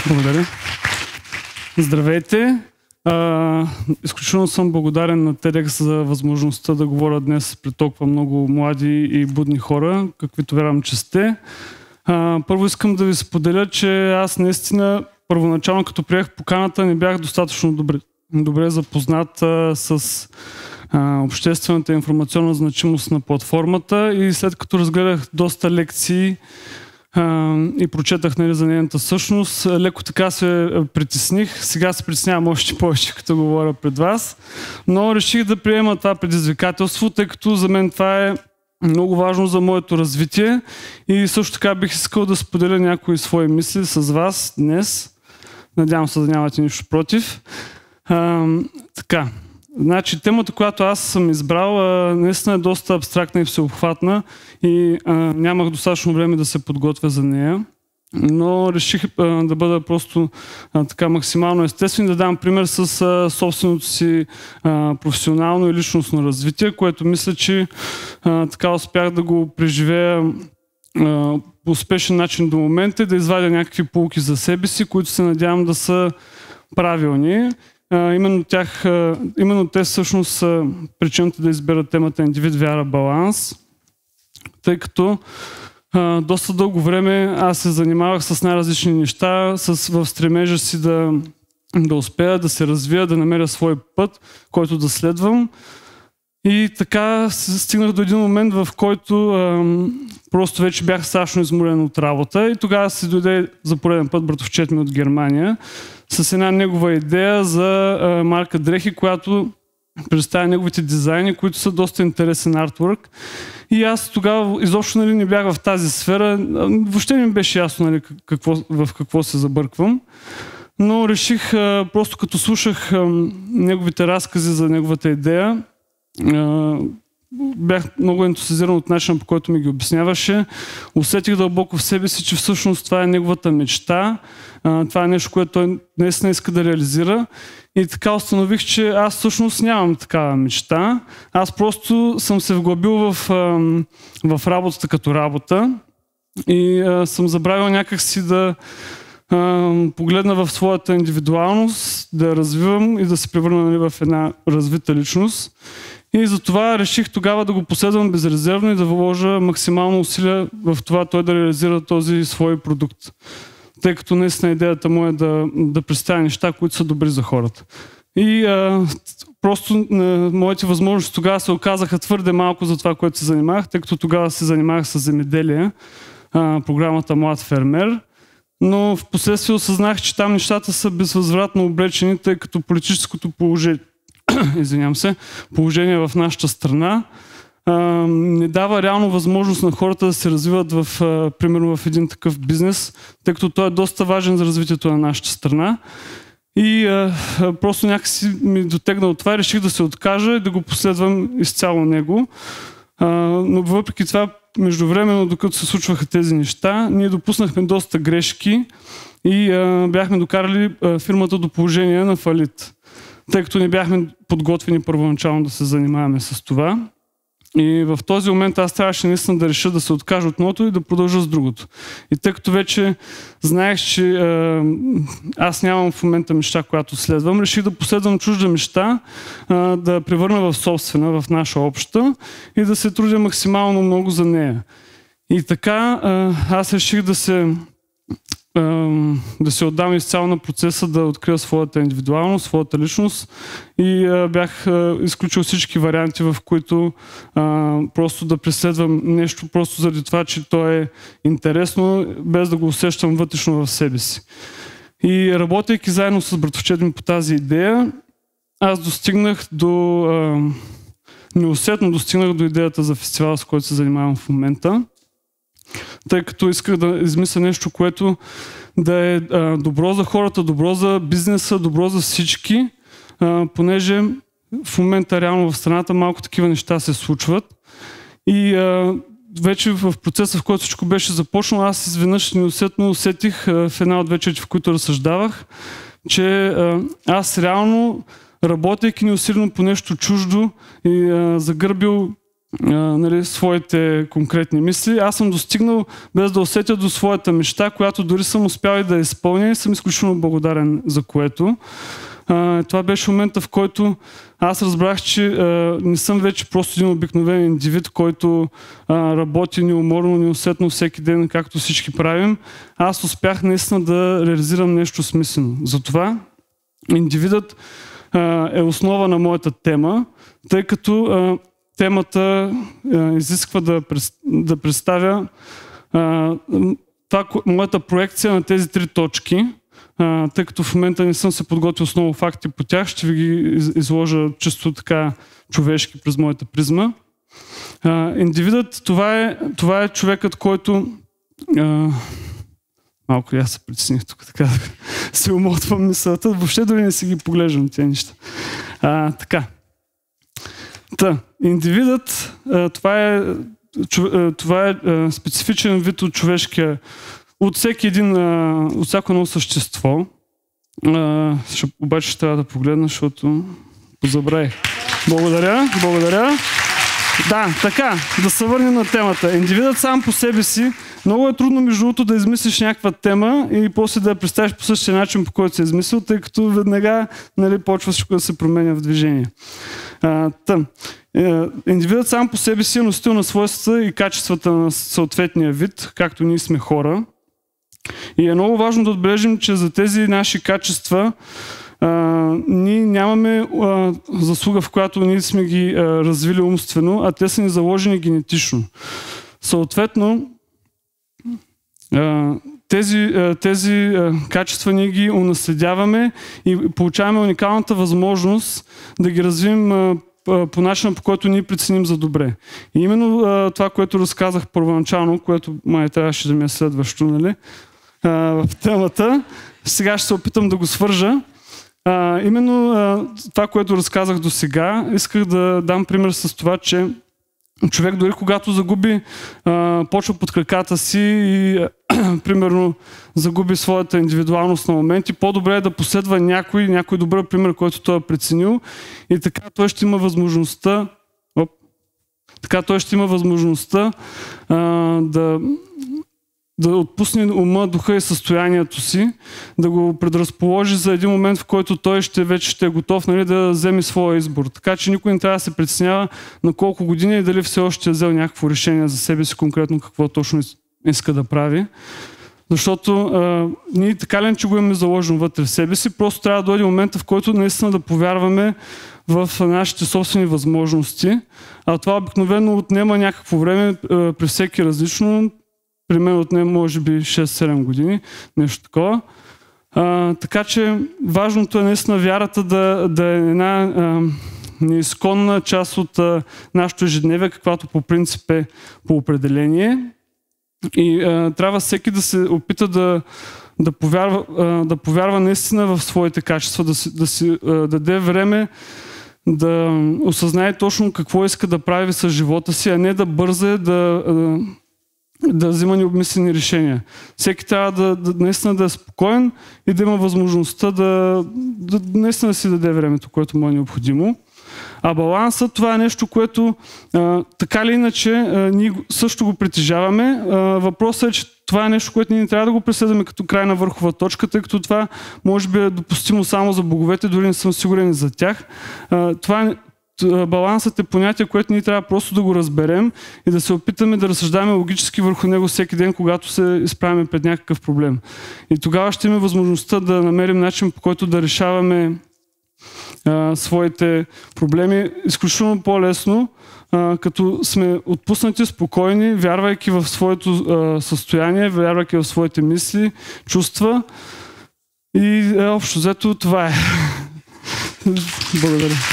Благодаря. Здравейте! Изключително съм благодарен на TEDx за възможността да говоря днес пред толкова много млади и будни хора, каквито вярвам, че сте. Първо искам да ви споделя, че аз наистина първоначално, като приех поканата, не бях достатъчно добре запознат с обществената информационна значимост на платформата и след като разгледах доста лекции и прочетах за нейната същност, леко така се притесних. Сега се притеснявам още повече, като говоря пред вас. Но реших да приема това предизвикателство, тъй като за мен това е много важно за моето развитие и също така бих искал да споделя някои свои мисли с вас днес. Надявам се да нямате нищо против. Така. Значи, темата, която аз съм избрал, наистина е доста абстрактна и всеобхватна и нямах достатъчно време да се подготвя за нея. Но реших да бъда просто така максимално естествен, да дам пример с собственото си професионално и личностно развитие, което мисля, че така успях да го преживея по успешен начин до момента и да извадя някакви поуки за себе си, които се надявам да са правилни. Именно те всъщност са причината да избера темата индивид, вяра, баланс, тъй като доста дълго време аз се занимавах с най-различни неща, в стремежа си да успея, да се развия, да намеря свой път, който да следвам. И така стигнах до един момент, в който просто вече бях страшно изморен от работа и тогава се дойде за пореден път братовчет ми от Германия с една негова идея за марка дрехи, която представя неговите дизайни, които са доста интересен артворк. И аз тогава изобщо не бях в тази сфера. Въобще не ми беше ясно в какво се забърквам. Но реших, просто като слушах неговите разкази за неговата идея, бях много ентусизиран от начина, по който ми ги обясняваше. Усетих дълбоко в себе си, че всъщност това е неговата мечта. Това е нещо, което той наистина иска да реализира. И така установих, че аз всъщност нямам такава мечта. Аз просто съм се вглъбил в работата като работа и съм забравил някакси да погледна в своята индивидуалност, да я развивам и да се превърна в една развита личност. И затова реших тогава да го последвам безрезервно и да вложа максимално усилия в това той да реализира този свой продукт. Тъй като наистина идеята му е да представя неща, които са добри за хората. И просто моите възможности тогава се оказаха твърде малко за това, което се занимавах, тъй като тогава се занимавах с земеделие, програмата Млад фермер. Но в последствие осъзнах, че там нещата са безвъзвратно обречени, тъй като политическото положение в нашата страна не дава реално възможност на хората да се развиват примерно в един такъв бизнес, тъй като той е доста важен за развитието на нашата страна. И просто някакси ми дотегна от това и реших да се откажа и да го последвам изцяло него. Но въпреки това, междувременно, докато се случваха тези неща, ние допуснахме доста грешки и бяхме докарали фирмата до положение на фалит, тъй като не бяхме подготвени първоначално да се занимаваме с това. И в този момент аз трябваше наистина да реша да се откажа от едното и да продължа с другото. И тъй като вече знаех, че аз нямам в момента мечта, която следвам, реших да последвам чужда мечта, да превърна в собствена, в наша обща и да се трудя максимално много за нея. И така аз реших да се отдам изцяло на процеса, да открия своята индивидуалност, своята личност и бях изключил всички варианти, в които просто да преследвам нещо, просто заради това, че то е интересно, без да го усещам вътрешно в себе си. И работейки заедно с братовчет ми по тази идея, аз неусетно достигнах до идеята за фестивал, с който се занимавам в момента, тъй като исках да измисля нещо, което да е добро за хората, добро за бизнеса, добро за всички, понеже в момента реално в страната малко такива неща се случват. И вече в процеса, в който всичко беше започнало, аз изведнъж неусетно усетих в една от вечерите, в които разсъждавах, че аз реално, работейки неусилено по нещо чуждо и загърбил нали, своите конкретни мисли. Аз съм достигнал без да усетя до своята мечта, която дори съм успял и да изпълня и съм изключително благодарен за което. Това беше момента, в който аз разбрах, че не съм вече просто един обикновен индивид, който работи неуморно, неусетно всеки ден, както всички правим. Аз успях наистина да реализирам нещо смислено. Затова индивидът е основа на моята тема, тъй като темата изисква да представя моята проекция на тези 3 точки, тъй като в момента не съм се подготвил с много факти по тях, ще ви ги изложа чисто така човешки през моята призма. Индивидът, това е човекът, който... Малко аз се притесних тук, така се умотвам мисълта, въобще дори не си ги поглеждам тези неща. Така. Индивидът, това е специфичен вид от човешкия, от всяко едно същество. Обаче ще трябва да погледна, защото позабравих. Благодаря. Да, така, да се върнем на темата. Индивидът сам по себе си, много е трудно между другото да измислиш някаква тема и после да я представиш по същия начин, по който се е измислил, тъй като веднага, нали, почва всичко да се променя в движение. Индивидът сам по себе си е носител на свойствата и качествата на съответния вид, както ние сме хора. И е много важно да отбележим, че за тези наши качества ние нямаме заслуга, в която ние сме ги развили умствено, а те са ни заложени генетично. Съответно, тези качества ние ги унаследяваме и получаваме уникалната възможност да ги развием по начина, по който ние преценим за добре. И именно това, което разказах първоначално, което май трябваше да ми е следващо, нали, в темата, сега ще се опитам да го свържа. Именно това, което разказах до сега, исках да дам пример с това, че човек дори когато загуби, почва под краката си и примерно загуби своята индивидуалност на моменти, по-добре е да последва някой добър пример, който той е преценил и така той ще има възможността да отпусне ума, духа и състоянието си, да го предразположи за един момент, в който той вече ще е готов, нали, да вземе своя избор. Така че никой не трябва да се притеснява на колко години и дали все още е взел някакво решение за себе си, конкретно какво точно иска да прави. Защото ние така ли, че го имаме заложено вътре в себе си, просто трябва да дойде момента, в който наистина да повярваме в нашите собствени възможности. А това обикновено отнема някакво време, при всеки различно. При мен отнема може би 6-7 години, нещо такова. Така че важното е наистина вярата да е една неизконна част от нашето ежедневие, каквато по принцип е по определение. И трябва всеки да се опита да повярва наистина в своите качества, да си даде време да осъзнае точно какво иска да прави с живота си, а не да бърза да взима необмислени решения. Всеки трябва наистина да е спокоен и да има възможността да наистина да си даде времето, което му е необходимо. А балансът, това е нещо, което така или иначе ние също го притежаваме. Въпросът е, че това е нещо, което ние не трябва да го преследваме като крайна върхова точка, тъй като това може би е допустимо само за боговете, дори не съм сигурен и за тях. Балансът е понятие, което ние трябва просто да го разберем и да се опитаме да разсъждаваме логически върху него всеки ден, когато се изправяме пред някакъв проблем. И тогава ще имаме възможността да намерим начин, по който да решаваме своите проблеми изключително по-лесно, като сме отпуснати, спокойни, вярвайки в своето състояние, вярвайки в своите мисли, чувства. И общо взето това е. Благодаря.